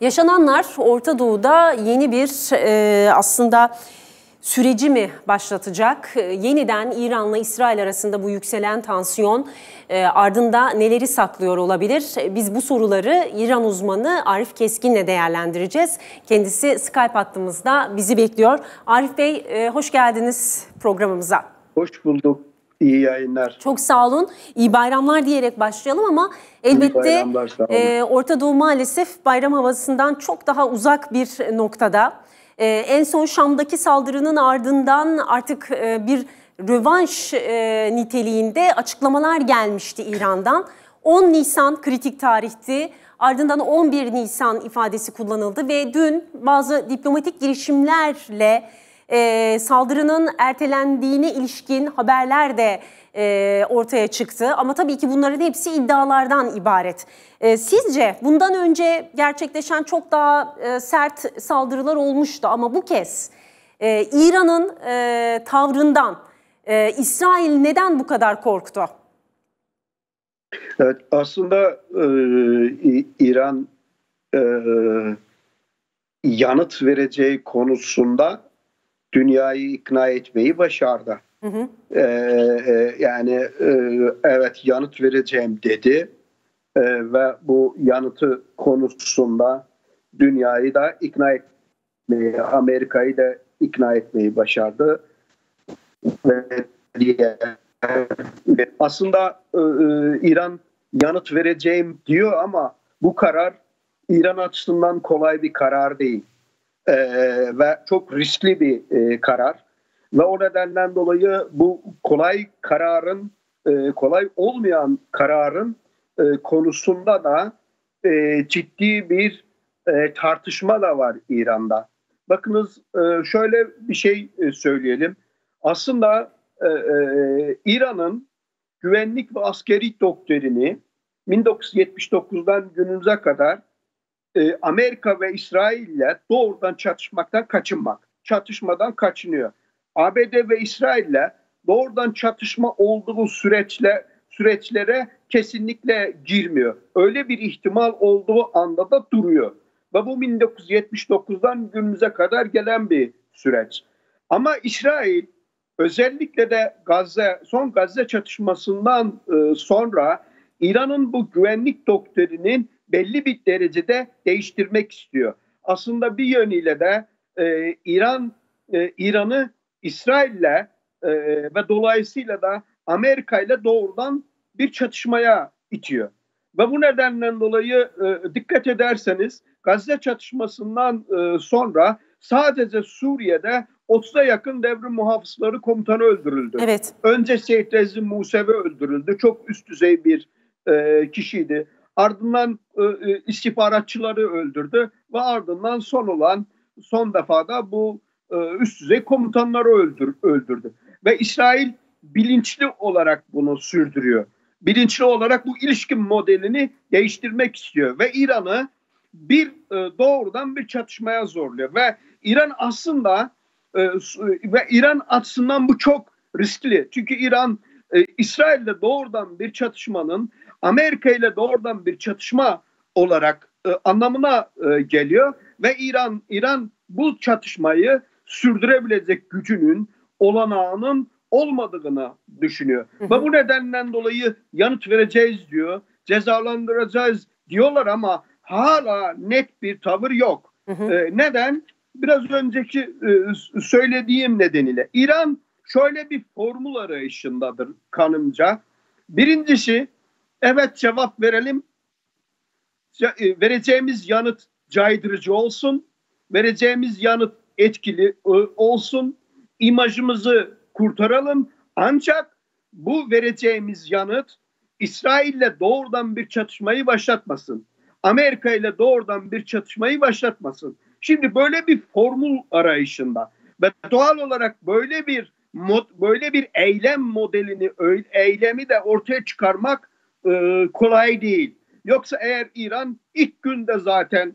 Yaşananlar Orta Doğu'da yeni bir aslında süreci mi başlatacak? Yeniden İran'la İsrail arasında bu yükselen tansiyon ardında neleri saklıyor olabilir? Biz bu soruları İran uzmanı Arif Keskin'le değerlendireceğiz. Kendisi Skype hattımızda bizi bekliyor. Arif Bey, hoş geldiniz programımıza. Hoş bulduk. İyi yayınlar. Çok sağ olun. İyi bayramlar diyerek başlayalım ama elbette Orta Doğu maalesef bayram havasından çok daha uzak bir noktada. En son Şam'daki saldırının ardından artık bir rövanş niteliğinde açıklamalar gelmişti İran'dan. 10 Nisan kritik tarihti. Ardından 11 Nisan ifadesi kullanıldı ve dün bazı diplomatik girişimlerle saldırının ertelendiğine ilişkin haberler de ortaya çıktı. Ama tabii ki bunların hepsi iddialardan ibaret. Sizce bundan önce gerçekleşen çok daha sert saldırılar olmuştu ama bu kez İran'ın tavrından İsrail neden bu kadar korktu? Evet, aslında İran yanıt vereceği konusunda dünyayı ikna etmeyi başardı. Yani evet yanıt vereceğim dedi ve bu yanıtı konusunda dünyayı da ikna etmeyi, Amerika'yı da ikna etmeyi başardı. Aslında İran yanıt vereceğim diyor ama bu karar İran açısından kolay bir karar değil. Ve çok riskli bir karar ve o nedenden dolayı bu kolay olmayan kararın konusunda da ciddi bir tartışma da var İran'da. Bakınız şöyle bir şey söyleyelim. Aslında İran'ın güvenlik ve askeri doktrini 1979'dan günümüze kadar Amerika ve İsrail ile doğrudan çatışmadan kaçınıyor. ABD ve İsrail ile doğrudan çatışma olduğu süreçlere kesinlikle girmiyor. Öyle bir ihtimal olduğu anda da duruyor. Ve bu 1979'dan günümüze kadar gelen bir süreç. Ama İsrail özellikle de son Gazze çatışmasından sonra İran'ın bu güvenlik doktrininin belli bir derecede değiştirmek istiyor. Aslında bir yönüyle de İran'ı İsrail'le ve dolayısıyla da Amerika ile doğrudan bir çatışmaya itiyor. Ve bu nedenden dolayı dikkat ederseniz Gazze çatışmasından sonra sadece Suriye'de 30'a yakın devrim muhafızları komutanı öldürüldü. Evet. Önce Seyyid Rezin Musevi öldürüldü. Çok üst düzey bir kişiydi. Ardından istihbaratçıları öldürdü ve ardından son defada bu üst düzey komutanları öldürdü. Ve İsrail bilinçli olarak bunu sürdürüyor. Bilinçli olarak bu ilişki modelini değiştirmek istiyor ve İran'ı doğrudan bir çatışmaya zorluyor ve İran aslında ve İran açısından bu çok riskli. Çünkü İran İsrail'le doğrudan bir çatışmanın Amerika ile doğrudan bir çatışma olarak anlamına geliyor ve İran bu çatışmayı sürdürebilecek gücünün, olanağının olmadığını düşünüyor. Ve bu nedenden dolayı yanıt vereceğiz diyor, cezalandıracağız diyorlar ama hala net bir tavır yok. Neden? Biraz önceki söylediğim nedeniyle. İran şöyle bir formül arayışındadır kanımca. Birincisi, evet cevap verelim. Vereceğimiz yanıt caydırıcı olsun. Vereceğimiz yanıt etkili olsun. İmajımızı kurtaralım. Ancak bu vereceğimiz yanıt İsrail'le doğrudan bir çatışmayı başlatmasın. Amerika ile doğrudan bir çatışmayı başlatmasın. Şimdi böyle bir formül arayışında ve doğal olarak böyle bir eylem modelini, eylemi de ortaya çıkarmak kolay değil. Yoksa eğer İran ilk günde zaten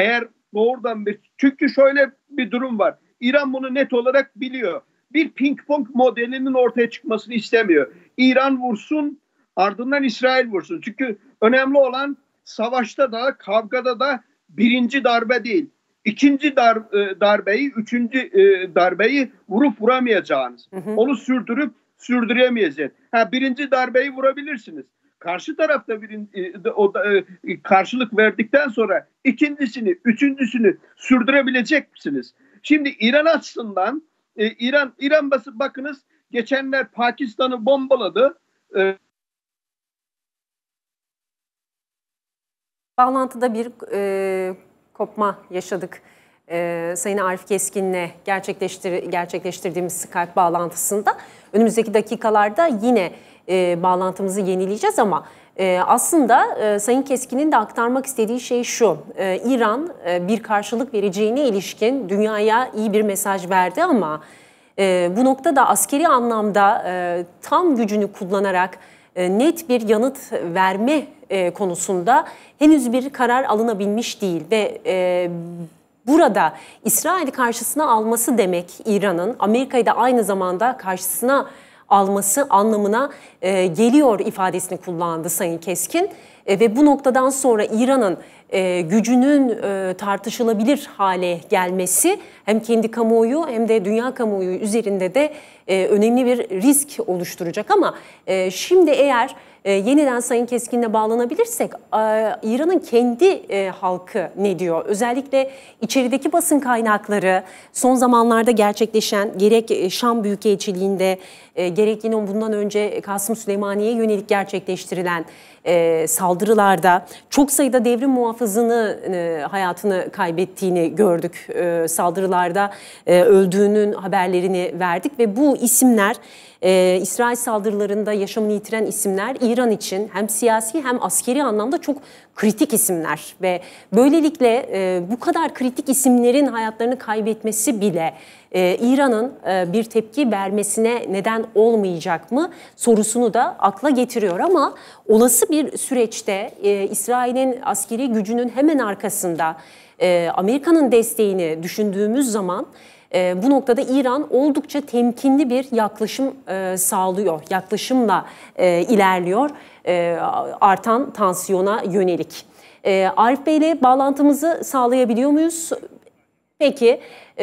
çünkü şöyle bir durum var. İran bunu net olarak biliyor. Bir ping pong modelinin ortaya çıkmasını istemiyor. İran vursun, ardından İsrail vursun. Çünkü önemli olan savaşta da, kavgada da birinci darbe değil, ikinci darbeyi, üçüncü darbeyi vurup vuramayacağınız. Onu sürdüremeyeceğiz. Birinci darbeyi vurabilirsiniz. Karşı tarafta karşılık verdikten sonra ikincisini, üçüncüsünü sürdürebilecek misiniz? Şimdi İran açısından İran bakınız geçenler Pakistan'ı bombaladı. Bağlantıda bir kopma yaşadık. Sayın Arif Keskin'le gerçekleştirdiğimiz Skype bağlantısında. Önümüzdeki dakikalarda yine bağlantımızı yenileyeceğiz ama aslında Sayın Keskin'in de aktarmak istediği şey şu. İran bir karşılık vereceğine ilişkin dünyaya iyi bir mesaj verdi ama bu noktada askeri anlamda tam gücünü kullanarak net bir yanıt verme konusunda henüz bir karar alınabilmiş değil ve burada İsrail'i karşısına alması demek İran'ın Amerika'yı da aynı zamanda karşısına alması anlamına geliyor ifadesini kullandı Sayın Keskin. Ve bu noktadan sonra İran'ın gücünün tartışılabilir hale gelmesi hem kendi kamuoyu hem de dünya kamuoyu üzerinde de önemli bir risk oluşturacak. Ama şimdi eğer yeniden Sayın Keskin'le bağlanabilirsek İran'ın kendi halkı ne diyor? Özellikle içerideki basın kaynakları son zamanlarda gerçekleşen gerek Şam Büyükelçiliği'nde gerek yine bundan önce Kasım Süleymaniye'ye yönelik gerçekleştirilen saldırılarda çok sayıda devrim muhafızını hayatını kaybettiğini gördük. Saldırılarda öldüğünün haberlerini verdik ve bu isimler İsrail saldırılarında yaşamını yitiren isimler İran için hem siyasi hem askeri anlamda çok kritik isimler ve böylelikle bu kadar kritik isimlerin hayatlarını kaybetmesi bile İran'ın bir tepki vermesine neden olmayacak mı sorusunu da akla getiriyor. Ama olası bir süreçte İsrail'in askeri gücünün hemen arkasında Amerika'nın desteğini düşündüğümüz zaman bu noktada İran oldukça temkinli bir yaklaşım sağlıyor, yaklaşımla ilerliyor artan tansiyona yönelik. Arif Bey ile bağlantımızı sağlayabiliyor muyuz? Peki,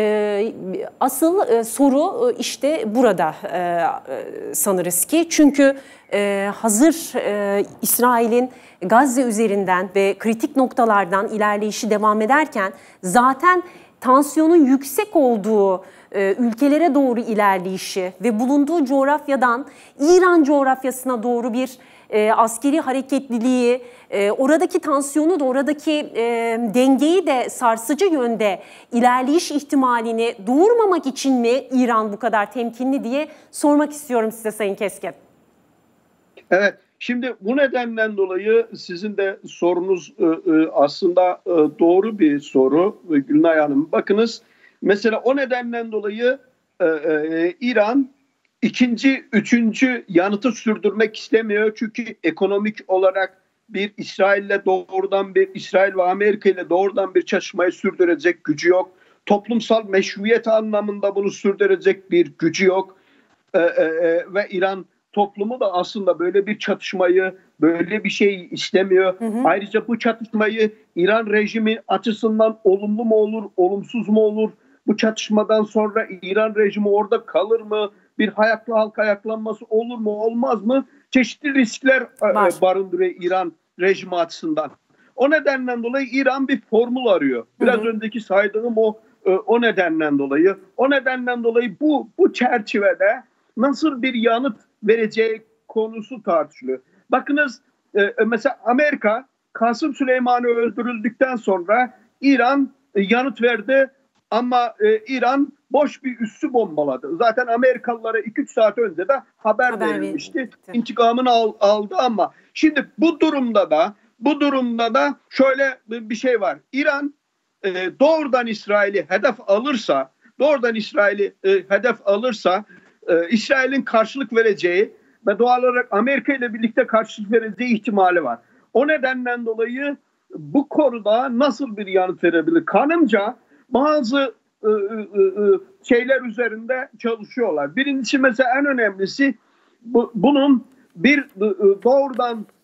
asıl soru işte burada sanırız ki çünkü hazır İsrail'in Gazze üzerinden ve kritik noktalardan ilerleyişi devam ederken zaten tansiyonun yüksek olduğu ülkelere doğru ilerleyişi ve bulunduğu coğrafyadan İran coğrafyasına doğru bir askeri hareketliliği, oradaki tansiyonu da oradaki dengeyi de sarsıcı yönde ilerleyiş ihtimalini doğurmamak için mi İran bu kadar temkinli diye sormak istiyorum size Sayın Keskin. Evet. Şimdi bu nedenden dolayı sizin de sorunuz aslında doğru bir soru Gülnay Hanım. Bakınız mesela o nedenden dolayı İran ikinci, üçüncü yanıtı sürdürmek istemiyor. Çünkü ekonomik olarak bir İsrail ve Amerika ile doğrudan bir çatışmayı sürdürecek gücü yok. Toplumsal meşruiyet anlamında bunu sürdürecek bir gücü yok. Ve İran toplumu da aslında böyle bir çatışmayı, böyle bir şey istemiyor. Ayrıca bu çatışmayı İran rejimi açısından olumlu mu olur, olumsuz mu olur? Bu çatışmadan sonra İran rejimi orada kalır mı? Bir halk ayaklanması olur mu, olmaz mı? Çeşitli riskler barındırıyor İran rejimi açısından. O nedenden dolayı İran bir formül arıyor. Biraz önceki saydığım o nedenden dolayı. O nedenden dolayı bu çerçevede nasıl bir yanıt vereceği konusu tartışılıyor. Bakınız mesela Amerika Kasım Süleyman'ı öldürüldükten sonra İran yanıt verdi ama İran boş bir üssü bombaladı. Zaten Amerikalılara 2-3 saat önce de haber verilmişti. İntikamını aldı ama şimdi bu durumda da şöyle bir şey var. İran doğrudan İsrail'i hedef alırsa İsrail'in karşılık vereceği ve doğal olarak Amerika ile birlikte karşılık vereceği ihtimali var. O nedenden dolayı bu konuda nasıl bir yanıt verebilir? Kanımca bazı şeyler üzerinde çalışıyorlar. Birincisi mesela en önemlisi bunun bir doğrudan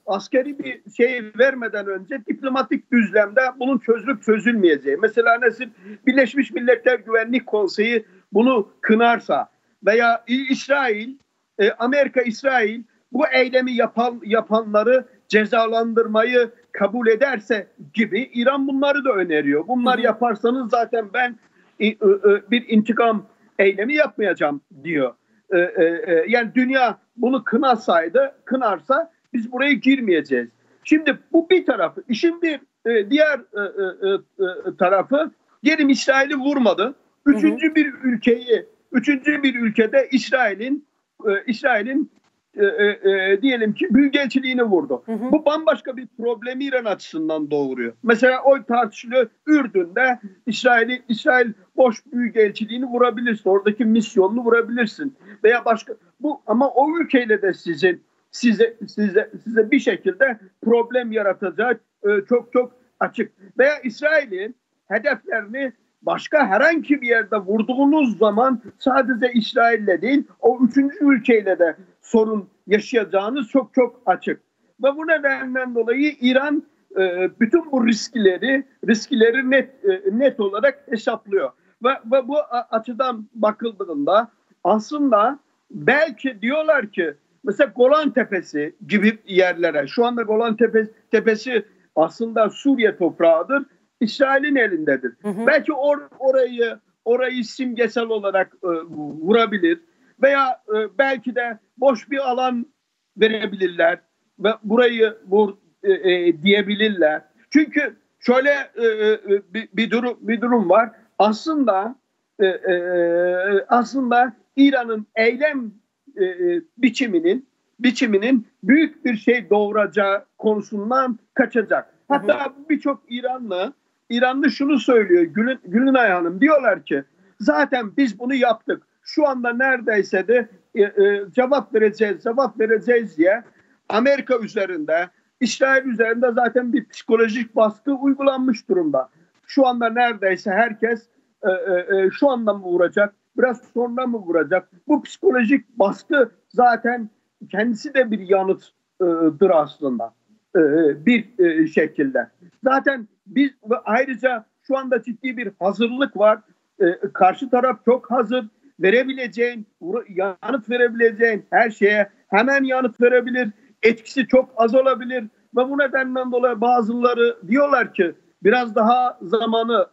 askeri bir şey vermeden önce diplomatik düzlemde bunun çözülüp çözülmeyeceği. Mesela nasıl Birleşmiş Milletler Güvenlik Konseyi bunu kınarsa veya İsrail, İsrail bu eylemi yapanları cezalandırmayı kabul ederse gibi İran bunları da öneriyor. Bunlar yaparsanız zaten ben bir intikam eylemi yapmayacağım diyor. Yani dünya bunu kınarsa biz buraya girmeyeceğiz. Şimdi bu bir tarafı. İşin bir diğer tarafı, diyelim İsrail'i vurmadı. Üçüncü bir ülkede İsrail'in diyelim ki büyükelçiliğini vurdu. Bu bambaşka bir problemi İran açısından doğuruyor. Mesela o tartışılıyor. Ürdün'de İsrail boş büyükelçiliğini vurabilirsin. Oradaki misyonunu vurabilirsin. Veya başka ama o ülkeyle de size bir şekilde problem yaratacak çok çok açık. Veya İsrail'in hedeflerini başka herhangi bir yerde vurduğunuz zaman sadece İsrail'le değil, o üçüncü ülkeyle de sorun yaşayacağınız çok çok açık. Ve bu nedenden dolayı İran bütün bu riskleri net olarak hesaplıyor. Ve bu açıdan bakıldığında aslında belki diyorlar ki mesela Golan Tepesi gibi yerlere, şu anda Golan Tepesi aslında Suriye toprağıdır, İsrail'in elindedir. Belki orayı simgesel olarak vurabilir veya belki de boş bir alan verebilirler ve burayı vur diyebilirler. Çünkü şöyle bir durum var. Aslında İran'ın eylem biçiminin büyük bir şey doğuracağı konusundan kaçacak. Hatta birçok İranlı şunu söylüyor, Gülünay Hanım, diyorlar ki zaten biz bunu yaptık. Şu anda neredeyse de cevap vereceğiz diye Amerika üzerinde, İsrail üzerinde zaten bir psikolojik baskı uygulanmış durumda. Şu anda neredeyse herkes şu anda mı vuracak, biraz sonra mı vuracak? Bu psikolojik baskı zaten kendisi de bir yanıttır aslında bir şekilde. Zaten biz ayrıca şu anda ciddi bir hazırlık var. Karşı taraf çok hazır. Yanıt verebileceğin her şeye hemen yanıt verebilir. Etkisi çok az olabilir. Ve bu nedenden dolayı bazıları diyorlar ki biraz daha zamanı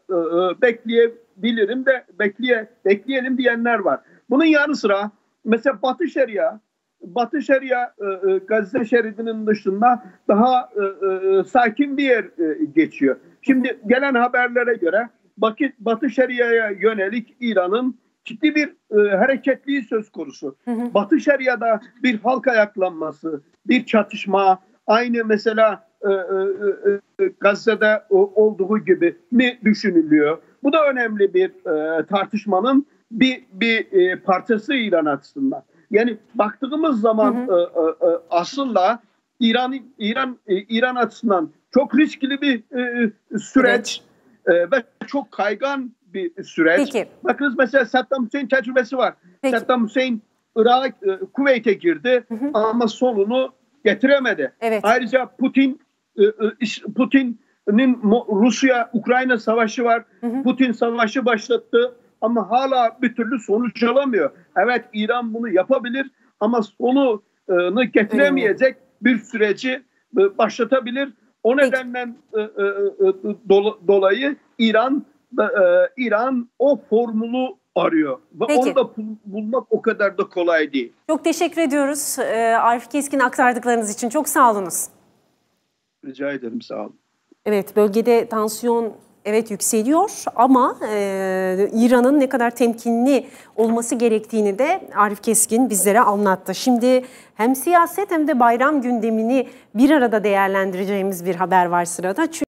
bekleyelim diyenler var. Bunun yanı sıra mesela Batı Şeria Gazze şeridinin dışında daha sakin bir yer geçiyor. Şimdi gelen haberlere göre Batı Şeria'ya yönelik İran'ın ciddi bir hareketliği söz konusu. Batı Şeria'da bir halk ayaklanması, bir çatışma, aynı mesela Gazze'de olduğu gibi mi düşünülüyor? Bu da önemli bir tartışmanın bir parçası İran açısından. Yani baktığımız zaman aslında İran açısından çok riskli bir süreç ve çok kaygan bir süreç. Peki. Bakınız mesela Saddam Hüseyin tecrübesi var. Peki. Saddam Hüseyin Kuveyt'e girdi ama sonunu getiremedi. Evet. Ayrıca Putin'in Rusya-Ukrayna savaşı var. Putin savaşı başlattı ama hala bir türlü sonuç alamıyor. Evet, İran bunu yapabilir ama sonunu getiremeyecek bir süreci başlatabilir. O nedenden dolayı İran o formülü arıyor. Ve onu da bulmak o kadar da kolay değil. Çok teşekkür ediyoruz Arif Keskin aktardıklarınız için. Çok sağ olunuz. Rica ederim, sağ olun. Evet, bölgede tansiyon yükseliyor ama İran'ın ne kadar temkinli olması gerektiğini de Arif Keskin bizlere anlattı. Şimdi hem siyaset hem de bayram gündemini bir arada değerlendireceğimiz bir haber var sırada.